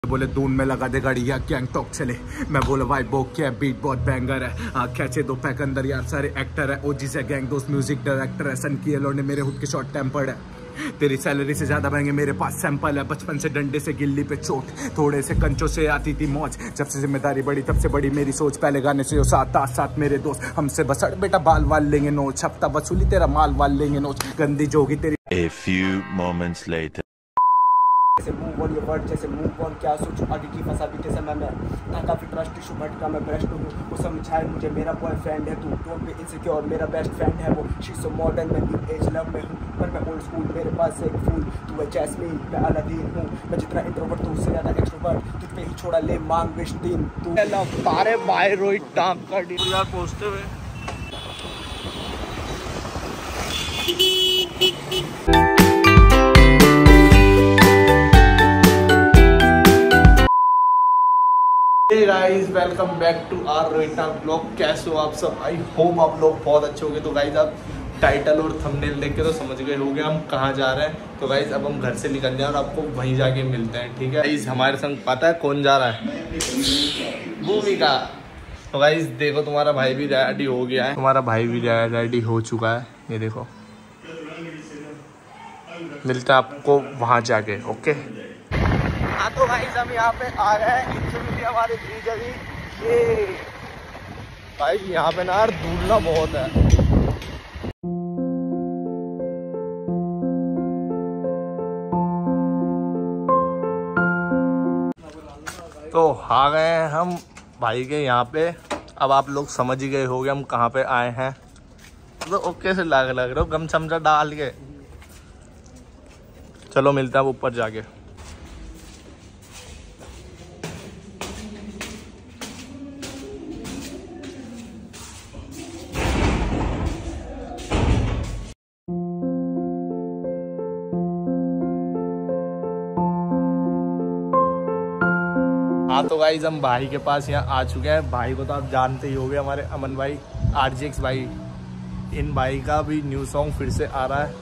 बोले दून में लगा दे गाड़ी या गैंगटॉक चले। मैं बोला भाई वो क्या बीट बहुत बैंगर है, खैचे दो पैक अंदर यार सारे एक्टर है। ओजी से गैंग दोस्त म्यूजिक डायरेक्टर है। सन की ने मेरे खुद के शॉर्ट टेम्पर्ड है। तेरी सैलरी से ज्यादा महंगे मेरे पास सैंपल है। बचपन से डंडे से गिल्ली पे चोट, थोड़े से कंचों से आती थी मौज। जब से जिम्मेदारी बड़ी तब से बड़ी मेरी सोच। पहले गाने से साथ साथ मेरे दोस्त हमसे बसड़ बेटा बाल वाल लेंगे नोच। हफ्ता वसूली तेरा माल वाल लेंगे नोच। गंदी जोगी तेरी। A few moments later. जैसे मूव ऑन योर वर्ड, जैसे मूव ऑन क्या सोचूं आगे की फंसा बीते समय में। था काफी ट्रस्ट इशू भटका मैं ब्रेस्ट हूँ। वो समझाए मुझे मेरा बॉयफ्रेंड है तू, डोंट बी इनसिक्योर मेरा बेस्ट फ्रेंड है वो। शी सो मॉडर्न मैं न्यू एज लव में हूँ, पर मैं ओल्ड स्कूल मेरे पास एक फूल। तू है जैस्मीन मैं अलादीन हूँ। मैं जितना इंट्रोवर्ट तू उससे ज्यादा एक्सट्रोवर्ट। तुझ पे ही छोड़ा ले मांग विश दिन तू तारे बाय रोहित टांग का डी यार पहुंचते हुए। Hey guys, welcome back to our Rohita blog. कैसे हो आप सब? आई होप आप लोग बहुत अच्छे होंगे। तो गाइज आप टाइटल और थंबनेल देख के तो समझ गए होंगे हम कहाँ जा रहे हैं। तो गाइज अब हम घर से निकल जाए और आपको वहीं जाके मिलते हैं, ठीक है? गाइज हमारे संग पता है कौन जा रहा है? भूमिका। तो गाइज देखो तुम्हारा भाई भी रेडी हो गया है। तुम्हारा भाई भी रेडी हो चुका है, ये देखो। मिलता है आपको वहाँ जाके, ओके? हाँ तो भाई हम यहाँ पे आ गए हैं। इनफिनिटी हमारे जगह ये भाई यहाँ पे ना यार धूलना बहुत है। तो आ गए हैं हम भाई के यहाँ पे। अब आप लोग समझ ही गए होंगे हम कहाँ पे आए हैं। तो ओके से लग रहे हो गमछा डाल के। चलो मिलते हैं ऊपर जाके। हाँ तो गाइज हम भाई के पास यहाँ आ चुके हैं। भाई को तो आप जानते ही होंगे, हमारे अमन भाई RGX भाई। इन भाई का भी न्यू सॉन्ग फिर से आ रहा है।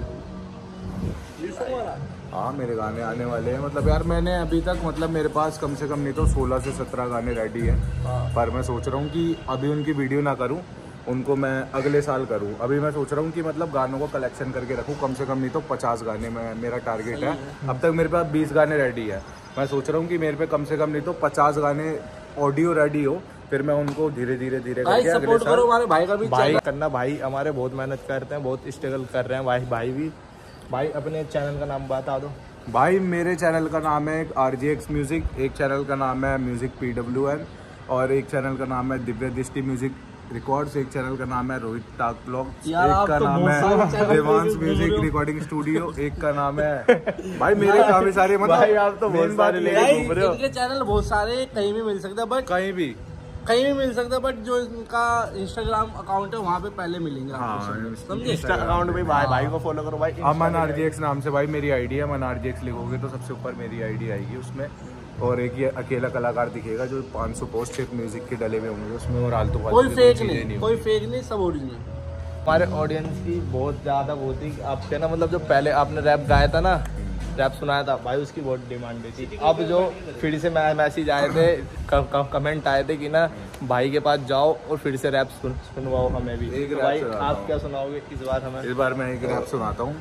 हाँ मेरे गाने आने वाले हैं। मतलब यार मैंने अभी तक मतलब मेरे पास कम से कम नहीं तो 16 से 17 गाने रेडी हैं। पर मैं सोच रहा हूँ कि अभी उनकी वीडियो ना करूँ, उनको मैं अगले साल करूँ। अभी मैं सोच रहा हूँ कि मतलब गानों को कलेक्शन करके रखूँ, कम से कम नहीं तो 50 गाने में मेरा टारगेट है। अब तक मेरे पास 20 गाने रेडी है। मैं सोच रहा हूँ कि मेरे पे कम से कम नहीं तो 50 गाने ऑडियो रेडी हो, फिर मैं उनको धीरे धीरे करके सपोर्ट करो हमारे भाई का भी। भाई करना, भाई हमारे बहुत मेहनत करते हैं, बहुत स्ट्रगल कर रहे हैं भाई भी। भाई अपने चैनल का नाम बता दो। भाई मेरे चैनल का नाम है RGX म्यूजिक, एक चैनल का नाम है म्यूजिक PWN, और एक चैनल का नाम है दिव्य दृष्टि म्यूजिक रिकॉर्ड्स, एक चैनल का नाम है रोहित टाक ब्लॉग, एक का नाम है देवांश म्यूजिक रिकॉर्डिंग स्टूडियो, एक का नाम है भाई मेरे काफी सारे। मतलब भाई आप तो बहुत सारे लेके घूम रहे हो। इनके चैनल बहुत सारे कहीं भी मिल सकता है, बट कहीं भी मिल सकता है, बट जो इनका इंस्टाग्राम अकाउंट है वहाँ पे पहले मिलेंगे। इंस्टा अकाउंट में भाई को फॉलो करो भाई। अमन RGX नाम से भाई मेरी आईडी है। अमन RGX लिखोगे तो सबसे ऊपर मेरी आईडी आएगी उसमें। और एक ये अकेला कलाकार दिखेगा जो 500 पोस्ट सिर्फ म्यूजिक के डले में होंगे उसमें। और आलतू कोई फेक नहीं, सब ओरिजिनल। हमारे ऑडियंस की बहुत ज़्यादा वो थी आपके ना, मतलब जो पहले आपने रैप गाया था ना, रैप सुनाया था भाई, उसकी बहुत डिमांड थी। अब जो फिर से मैसेज आए थे, कमेंट आए थे कि ना भाई के पास जाओ और फिर से रैप सुनवाओ हमें भी। एक भाई आप क्या सुनाओगे इस बार हमें? इस बार मैं एक रैप सुनाता हूँ।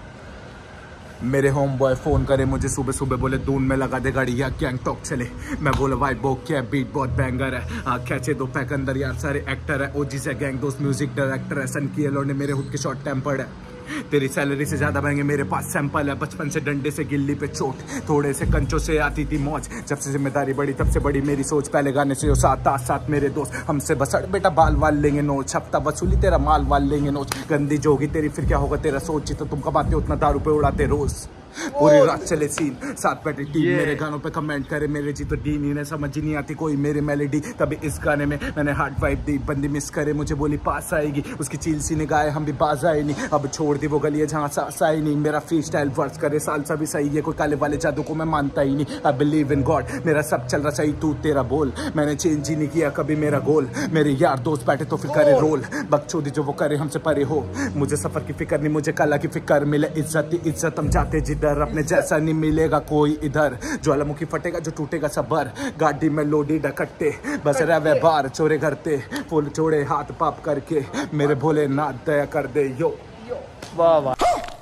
मेरे होम बॉय फोन करे मुझे सुबह सुबह, बोले दून में लगा दे गाड़ी या गैंगटॉक चले। मैं बोला भाई वो क्या बीट बहुत बैंगर है, खैचे दो पैक अंदर यार सारे एक्टर है। ओजी से गैंग दोस्त म्यूजिक डायरेक्टर है। सन की ने मेरे खुद के शॉर्ट टेम्पर्ड है। तेरी सैलरी से ज्यादा महंगे मेरे पास सैंपल है। बचपन से डंडे से गिल्ली पे चोट, थोड़े से कंचों से आती थी मौज। जब से जिम्मेदारी बड़ी तब से बड़ी मेरी सोच। पहले गाने से साथ मेरे दोस्त हमसे बसड़ बेटा बाल वाल लेंगे नोच। हफ्ता वसूली तेरा माल वाल लेंगे नोच। गंदी जोगी तेरी फिर क्या होगा तेरा सोच। तो तुम कमाते उतना दारू पे उड़ाते रोज। पूरी रात चले सीन, साथ बैठे टीम मेरे गानों पे कमेंट करे मेरे जी। तो डी नहीं समझ ही नहीं आती कोई मेरी मेलेडी। तभी इस गाने में मैंने हार्ट वाइप दी। बंदी मिस करे मुझे बोली पास आएगी, उसकी चील सी ने गाए हम भी बाज आए नहीं। अब छोड़ दी वो गली है जहाँ सांस आई नहीं। मेरा फ्री स्टाइल वर्स करे सालसा भी सही है, कोई काले वाले जादू को मैं मानता ही नहीं। आई बिलीव इन गॉड, मेरा सब चल रहा सही तू तेरा बोल। मैंने चेंज ही नहीं किया कभी मेरा गोल। मेरे यार दोस्त बैठे तो फिर करे रोल, बकचोदी जो वो करे हमसे परे हो। मुझे सफर की फिक्र नहीं, मुझे कला की फिक्र मिले। इज्जत हम जाते जिधर डर, अपने जैसा नहीं मिलेगा कोई इधर, ज्वालामुखी फटेगा जो टूटेगा सबर, गाड़ी में लोडी डकट्टे बस रहे बार चोरे करते, फुल छोड़े हाथ पाप करके, मेरे भोलेनाथ दया कर दे यो। वाह वाह।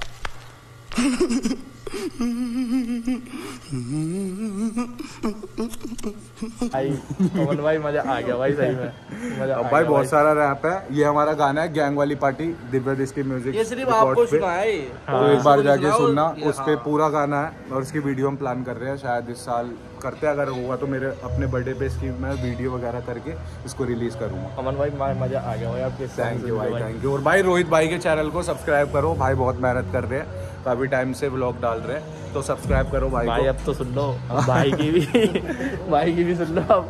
भाई मजा आ गया भाई, सही में मजा अब भाई बहुत सारा रैप है। ये हमारा गाना है गैंग वाली पार्टी, दिव्य दृष्टि म्यूजिक, ये सिर्फ आपको सुना है। तो एक बार जाके सुनना, उस पे पूरा गाना है और उसकी वीडियो हम प्लान कर रहे हैं, शायद इस साल करते हैं, अगर हुआ तो मेरे अपने बर्थडे पे इसकी मैं वीडियो वगैरह करके इसको रिलीज करूंगा। अमन भाई मजा आ गया भाई आपके, थैंक यू भाई, थैंक यू। और भाई रोहित भाई के चैनल को सब्सक्राइब करो, भाई बहुत मेहनत कर रहे हैं, काफी टाइम से व्लॉग डाल रहे हैं, तो सब्सक्राइब करो भाई को। अब तो सुन लो भाई की भी भाई की भी सुन लो अब।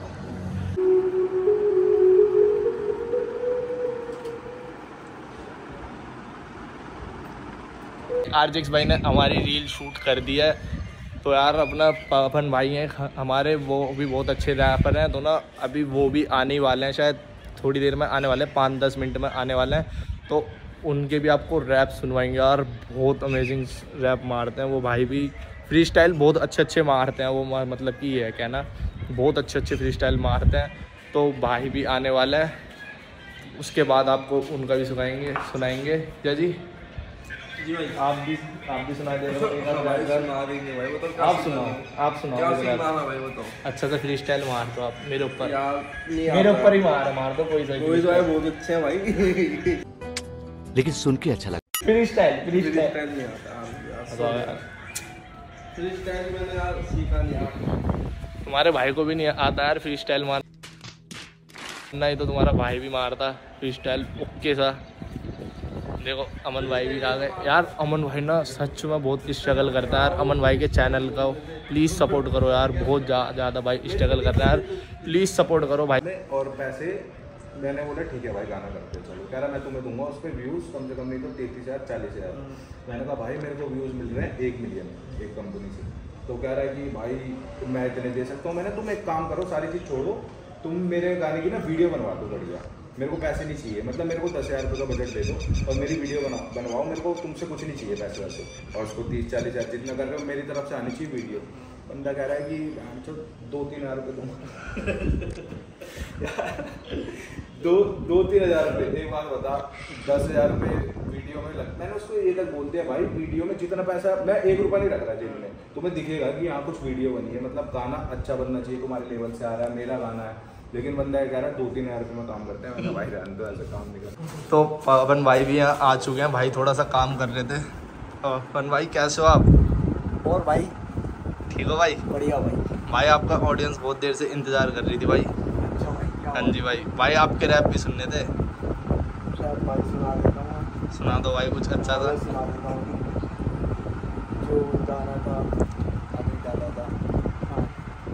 आरजेक्स भाई ने हमारी रील शूट कर दी है, तो यार अपना पवन भाई हैं हमारे, वो भी बहुत अच्छे रैपर हैं, तो ना अभी वो भी आने वाले हैं, शायद थोड़ी देर में आने वाले हैं, 5-10 मिनट में आने वाले हैं, तो उनके भी आपको रैप सुनवाएंगे यार। बहुत अमेजिंग रैप मारते हैं वो भाई भी, फ्री स्टाइल बहुत अच्छे मारते हैं वो, मतलब कि ये है कहना, बहुत अच्छे फ्री स्टाइल मारते हैं, तो भाई भी आने वाला है, उसके बाद आपको उनका भी सुनाएंगे। क्या जी भाई, आप भी सुना देंगे भाई, वो तो आप सुनाओ भाई, वो तो अच्छा सा फ्री स्टाइल मार दो आप मेरे ऊपर ही मार दो कोई बहुत अच्छे हैं भाई लेकिन सुन के अच्छा लगा। फ्री स्टाइल नहीं आता, फ्री स्टाइल मैंने यार सीखा नहीं यार, तुम्हारे भाई को भी नहीं आता यार फ्री स्टाइल मार, नहीं तो तुम्हारा भाई भी मारता फ्री स्टाइल ओके सा। देखो अमन भाई भी आ गए यार, अमन भाई ना सच में बहुत स्ट्रगल करता है यार, अमन भाई के चैनल का प्लीज़ सपोर्ट करो यार, बहुत ज़्यादा भाई स्ट्रगल कर रहा है यार, प्लीज़ सपोर्ट करो भाई। और पैसे मैंने बोला ठीक है भाई गाना करते चलो, कह रहा मैं तुम्हें दूंगा उस पर व्यूज़ कम से कम नहीं तो 33,000 40,000। मैंने कहा भाई मेरे को व्यूज़ मिल रहे हैं 1 मिलियन एक कंपनी से, तो कह रहा है कि भाई मैं इतने दे सकता हूँ। मैंने तुम एक काम करो, सारी चीज़ छोड़ो, तुम मेरे गाने की ना वीडियो बनवा दो बढ़िया, मेरे को पैसे नहीं चाहिए, मतलब मेरे को 10,000 रुपये का बजट दे दो और मेरी वीडियो बनवाओ, मेरे को तुमसे कुछ नहीं चाहिए पैसे वैसे, और उसको 30-40,000 जितना कर रहे हो मेरी तरफ से आनी चाहिए वीडियो। बंदा कह रहा है कि 2-3 हज़ार रुपये दूँगा 2-3 हज़ार रुपये। एक बात बता, 10,000 रुपये वीडियो में लगता है। मैंने उसको ये तक बोलते हैं भाई वीडियो में जितना पैसा, मैं 1 रुपया नहीं रख रहा जेब में, तुम्हें दिखेगा कि यहाँ कुछ वीडियो बनी है, मतलब गाना अच्छा बनना चाहिए, तुम्हारे लेवल से आ रहा है, मेरा गाना है, लेकिन बंदा कह रहा है 2-3 हज़ार रुपये में काम करते हैं। मैंने भाई रहने दो, ऐसे काम नहीं करते। तो पवन भाई भी यहाँ आ चुके हैं, भाई थोड़ा सा काम कर रहे थे। पवन भाई कैसे हो आप? और भाई ठीक हो भाई? बढ़िया भाई आपका ऑडियंस बहुत देर से इंतजार कर रही थी भाई। हाँ जी भाई आपके रैप भी सुनने थे, सुना दो भाई कुछ अच्छा था। जो गाना था अभी डाला था, हाँ।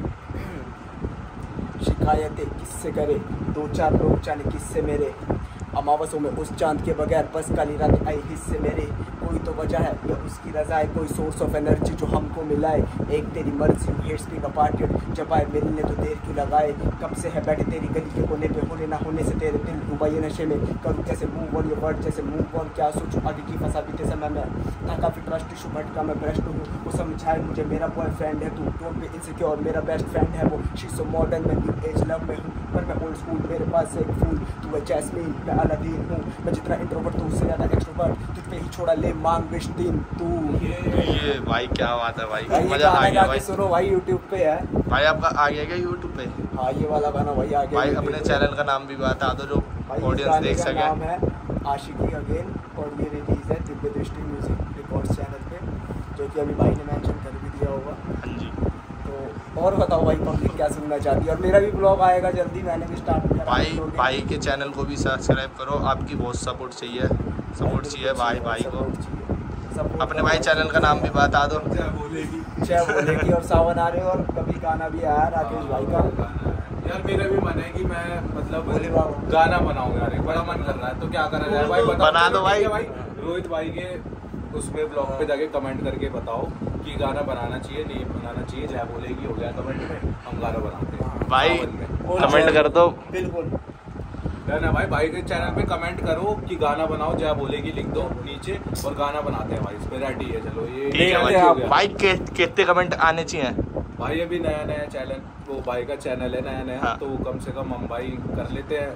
शिकायतें किससे करे 2-4 लोग जाने किससे मेरे, अमावसों में उस चांद के बगैर बस काली रात आई हिस्से मेरे, कोई तो वजह है या उसकी रजा है, कोई सोर्स ऑफ एनर्जी जो हमको मिलाए, एक तेरी मर्जी हेट्स भी अपार्टेड, जब आए मिलने तो देर क्यों लगाए, कब से है बैठे तेरी गली के कोने पे, होने ना होने से तेरे दिल डूबा ये नशे में, करूँ कैसे मूव ऑन ये वर्ड जैसे मूव ऑन, क्या सोचूं आगे की फंसा बीते समय में, था काफ़ी ट्रस्ट इशू भटका मैं भ्रष्ट हूँ, वो समझाए मुझे मेरा बॉयफ्रेंड है तू, डोंट बी इनसिक्योर मेरा बेस्ट फ्रेंड है वो, शी सो मॉडर्न मैं न्यू एज लव में हूँ, पर मैं ओल्ड स्कूल मेरे पास एक फूल, तू है जैस्मीन मैं अलादीन हूँ, मैं जितना इंट्रोवर्ट तो उससे ज़्यादा एक्सट्रोवर्ट, तुझ पे ही छोड़ा ले मांग विश दिन तू। ये भाई क्या बात है भाई, मजा आ गया भाई। सुनो भाई यूट्यूब पे है भाई, आपका आ गया क्या यूट्यूब पे? हाँ ये वाला गाना भाई आ गया भाई। अपने चैनल का नाम भी बता दो जो ऑडियंस देख सके। नाम है आशिकी अगेन, और ये रिलीज है दिव्य दृष्टि म्यूजिक रिकॉर्ड्स चैनल पे, जो कि अभी भाई ने मेंशन कर भी दिया होगा। हाँ जी। तो और बताओ भाई पब्लिक क्या सुनना चाहती है, और मेरा भी ब्लॉग आएगा जल्दी, मैंने भी स्टार्ट किया भाई के चैनल को भी सब्सक्राइब करो, आपकी बहुत सपोर्ट चाहिए भाई को। अपने भाई चैनल का नाम भी बता दो। जय बोलेगी और सावन आ रहे, और कभी गाना भी आया राकेश भाई का। यार मेरा भी मन है कि मैं मतलब गाना बनाऊं यार, बड़ा मन कर रहा है, तो क्या करा जाए भाई? बना दो भाई। रोहित भाई के उसमें ब्लॉग पे जाके कमेंट करके बताओ कि गाना बनाना चाहिए नहीं बनाना चाहिए, जय बोलेगी हो गया कमेंट में, हम गाना बनाते हैं भाई, कमेंट कर दो। बिल्कुल ना भाई, भाई के चैनल पे कमेंट करो कि गाना बनाओ, जया बोलेगी लिख दो नीचे और गाना बनाते हैं भाई, इस पे रेडी है। चलो ये ठीक है भाई, कितने कमेंट आने चाहिए भाई? अभी नया नया चैनल, वो भाई का चैनल है नया नया, तो कम से कम हम भाई कर लेते हैं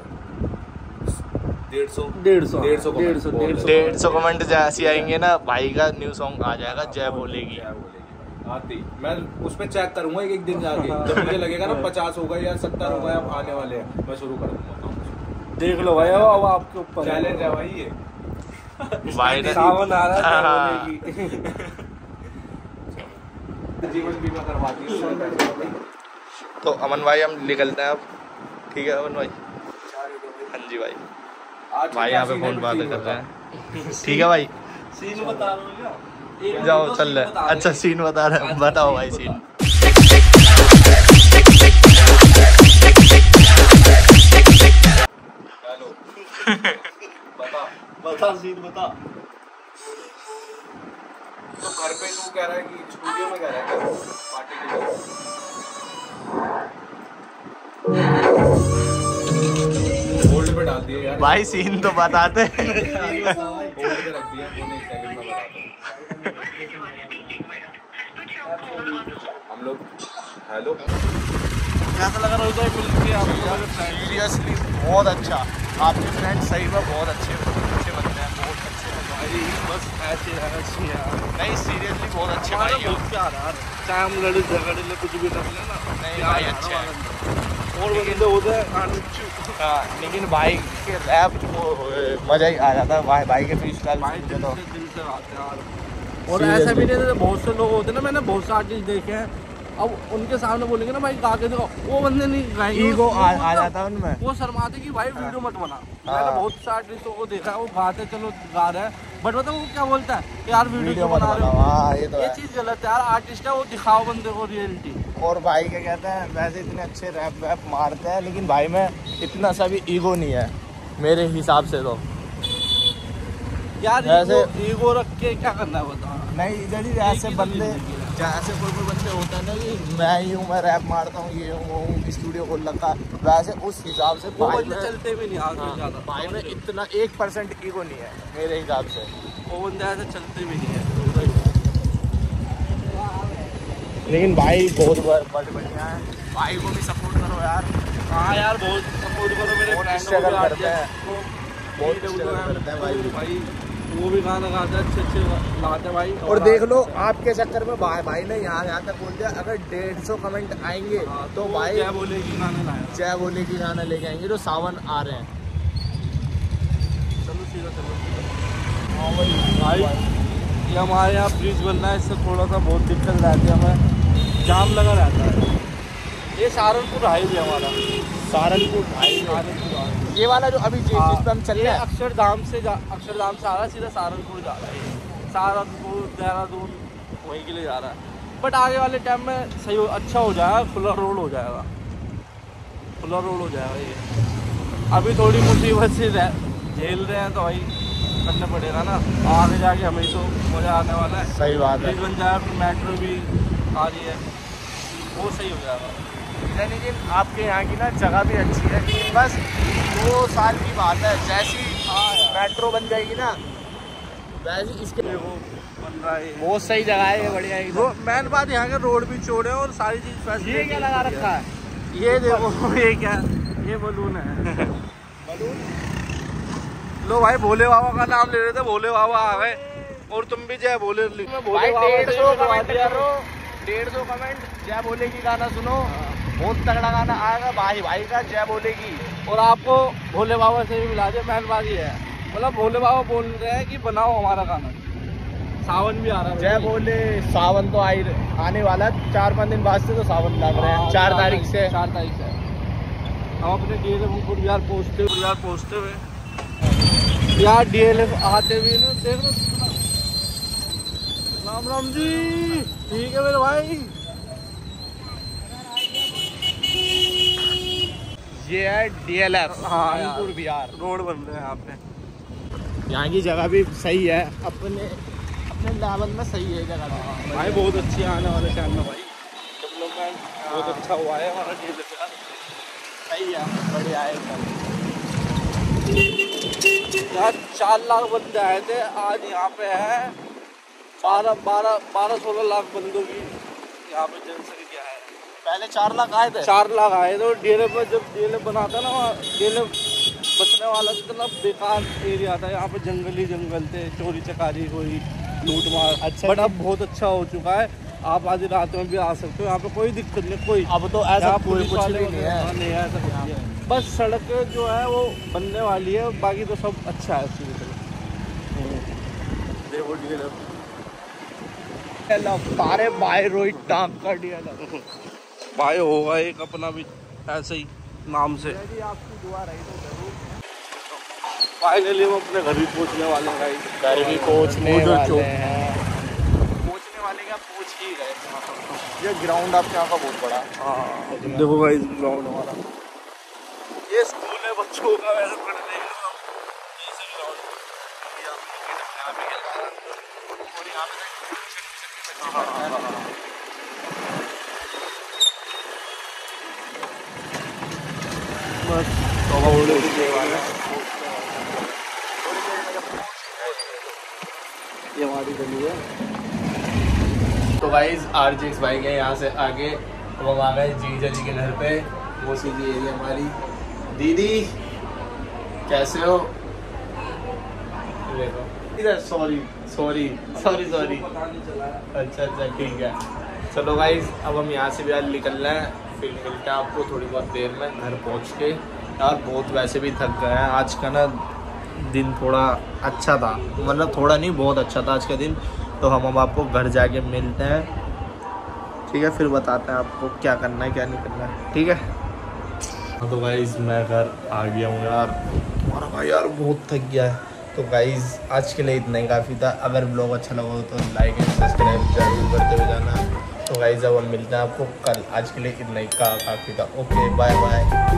150 कमेंट जैसे आएंगे ना, भाई का न्यू सॉन्ग आ जाएगा, जय बोलेगी। आती मैं उस पे चेक करूंगा एक दिन जाके, जब मुझे लगेगा ना 50 हो गए या 70 हो गए अब आने वाले हैं, मैं शुरू कर दूंगा। देख लो भाई, अब आपके ऊपर चैलेंज है भाई ये। भाई ने सावन आ रहा है, जीवन बीमा करवाती है। तो अमन भाई हम निकलते हैं अब, ठीक है अमन भाई? हाँ जी भाई, भाई यहाँ पे फोन बात कर रहे हैं, ठीक है भाई? सीन बता रहा हूँ, जाओ चल रहे। अच्छा सीन बता रहे हैं, बताओ भाई सीन। हेलो बता सीन बता। तो घर पे तू कह रहा है कि स्टूडियो में कह रहा है पार्टी के लिए? होल्ड पे डाल दिए यार भाई, सीन तो बताते हैं। होल्ड पे रख दिया, एक सेकंड में बताता हूँ। हम लोग हेलो, कैसा लगा रोहित भाई मिल के आपको? सीरियसली बहुत अच्छा, आपके फ्रेंड सही में बहुत अच्छे बनते हैं, बहुत अच्छे भाई बस ऐसे रहना चाहिए। नहीं सीरियसली बहुत अच्छे भाई हो। क्या यार, चाहे हम लड़े झगड़े ले कुछ भी कर लेना, नहीं भाई अच्छे हैं और बंदे होते हैं। हाँ, लेकिन भाई के रैप वो मजा ही आ जाता है, भाई के फ्री स्टाइल भाई दिल से आते हैं यार। और ऐसा भी नहीं है, बहुत से लोग होते हैं ना, मैंने बहुत से आर्टिस्ट देखे हैं, अब उनके सामने बोलेंगे ना भाई गा के देखो, वो बंदे नहीं गाएंगे, ईगो आ जाता है उनमें, वो शर्माते कि भाई वीडियो मत बना। मैंने बहुत से आर्टिस्टों को देखा है, वो गाते चलो गा रहे हैं, बट मतलब वो क्या बोलता है यार वीडियो बना रहे हो। हाँ, ये चीज़ गलत है यार, आर्टिस्ट है वो, दिखाओ बंदे को रियलिटी। और भाई क्या कहते हैं, वैसे इतने अच्छे रैप मारते हैं, लेकिन भाई में इतना सा भी ईगो नहीं है मेरे हिसाब से। तो यार ईगो रख के क्या करना है बता? नहीं यदि ऐसे बंदे, जैसे कोई बंदे होता है ना कि मैं ही हूँ, मैं रैप मारता हूँ, ये हूँ, स्टूडियो खोल रखा, वैसे उस हिसाब से वो बंदे चलते भी नहीं आगे ज़्यादा। भाई में इतना 1% ईगो नहीं है मेरे हिसाब से, वो बंदे ऐसे चलते भी नहीं है। लेकिन भाई बहुत बढ़िया है, भाई को भी सपोर्ट करो यार। हाँ यार बहुत सपोर्ट करो, मेरे बहुत फ्रेंड स्ट्रगल को करते हैं, बहुत स्ट्रगल करते हैं भाई, वो भी गाना गाते हैं, अच्छे गाते हैं भाई। और देख लो आपके चक्कर में भाई ने यहाँ तक बोल दिया, अगर 150 कमेंट आएंगे तो भाई जय बोलेगी गाना लाया, जय बोलेगी गाना लेके आएंगे, तो सावन आ रहे हैं। चलो सीधा चलो भाई, ये हमारे यहाँ ब्रिज बनना है, इससे थोड़ा सा बहुत दिक्कत रहती है हमें, जाम लगा रहता है। ये सहारनपुर हाईवे हमारा, सहारनपुर ये वाला जो अभी जिस पे हम चल रहे हैं, अक्षरधाम से आ रहा है, सीधा सहारनपुर जा रहा है, सहारनपुर देहरादून वहीं के लिए जा रहा है। बट आगे वाले टाइम में सही अच्छा हो जाएगा, खुला रोड हो जाएगा, खुला रोड हो जाएगा। ये अभी थोड़ी मुसीबत से झेल रहे हैं, तो भाई करना पड़ेगा ना, आगे जाके हमें तो मज़ा आने वाला है। सही बात है, बन जाए, मेट्रो भी आ रही है, वो सही हो जाएगा। लेकिन आपके यहाँ की ना जगह भी अच्छी है, लेकिन बस 2 साल की बात है, जैसी मेट्रो बन जाएगी ना वैसे इसके वो बन रहा है, बहुत सही जगह है, बढ़िया है। मेन बात यहाँ के रोड भी चौड़े हैं और सारी चीज़ फैसिलिटी। ये क्या लगा रखा है? ये देखो, ये क्या, ये बलून है। बलून लो भाई, भोले बाबा का नाम ले रहे थे, भोले बाबा आ गए, और तुम भी जय बोले। भाई 150 कमेंट करो, 150 कमेंट, जय बोलेगी गाना सुनो, बहुत तगड़ा गाना आएगा भाई का, जय बोलेगी। और आपको भोले बाबा से भी मिला दे, मेन बात ये है, मतलब भोले बाबा बोल रहे हैं कि बनाओ हमारा गाना। सावन भी आ रहा है, जय बोले, सावन तो आने वाला है, 4-5 दिन बाद से तो सावन लग रहे हैं, 4 तारीख से। 4 तारीख से हम अपने DLF यार पहुँचते हुए यार, DLF आते हुए ना, देख लो। राम राम जी, ठीक है मेरे भाई। ये है DLF, हाँ बिहार, रोड बन रहे हैं यहाँ पे। यहाँ की जगह भी सही है, अपने लेवल में सही है जगह भाई, बहुत अच्छी आने वाले टाइम में भाई डेवलपमेंट बहुत अच्छा हुआ है हमारा DLF यार, सही है, बढ़िया है एकदम। यार 4 लाख बंदे आए थे, आज यहाँ पे है 12-16 लाख बंदों की यहाँ पे जनसंख्या है। पहले 4 लाख आए थे। 4 लाख आए थे। डीएलए पर जब डीएलए बनाता ना, वहाँ डीएलए बचने वाला इतना बेकार एरिया था, यहाँ पे जंगल ही जंगल थे, चोरी चकारी हुई, लूट मार। अच्छा, बट अब बहुत अच्छा हो चुका है, आप आधी रात में भी आ सकते हो, यहाँ पे कोई दिक्कत नहीं। कोई अब तो ऐसा पुलिस कुछ वाले भी नहीं है। नहीं है, ऐसा कुछ नहीं है। बस सड़क जो है वो बनने वाली है, बाकी तो सब अच्छा है। तारे बाय रोहित टांग का डीएलए भाई होगा एक अपना भी ऐसे ही नाम से। आपकी दुआ रही तो जरूर। फाइनली हम अपने घर भी पहुँचने वाले हैं भाई। घर भी पहुँचने वाले हैं। पहुंचने वाले क्या, पहुंच ही गए। ये ग्राउंड आपके यहाँ का बहुत बड़ा। हाँ देखो भाई ग्राउंड हमारा, ये स्कूल है बच्चों का, वैसे पढ़ने का बस ये हमारी गली है। तो गाइस RJX भाई गए यहाँ से आगे, तो हम आ गए जीजा जी के घर पे। वो सीधी एरिया हमारी। दीदी कैसे हो? Sorry sorry sorry sorry. अच्छा ठीक है। चलो गाइस अब हम यहाँ से भी आज निकल रहे हैं, फिर मिलते हैं आपको थोड़ी बहुत देर में घर पहुँच के। यार बहुत वैसे भी थक गए हैं, आज का ना दिन थोड़ा अच्छा था, मतलब थोड़ा नहीं बहुत अच्छा था आज का दिन। तो हम अब आपको घर जाके मिलते हैं, ठीक है? फिर बताते हैं आपको क्या करना है क्या नहीं करना है, ठीक है? तो गाइस मैं घर आ गया हूँ यार, और भाई यार बहुत थक गया है। तो गाइस आज के लिए इतना ही काफ़ी था। अगर ब्लॉग अच्छा लगा हो तो लाइक एंड सब्सक्राइब जरूर करते हुए जाना। तो गाइस अब हम मिलते हैं आपको कल। आज के लिए इतना ही काफ़ी था। Okay bye bye.